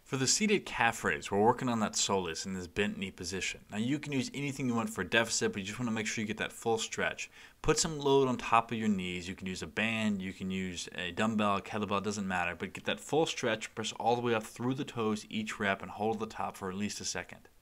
For the seated calf raise, we're working on that soleus in this bent knee position. Now you can use anything you want for a deficit, but you just want to make sure you get that full stretch. Put some load on top of your knees. You can use a band, you can use a dumbbell, a kettlebell, it doesn't matter, but get that full stretch, press all the way up through the toes each rep and hold the top for at least a second.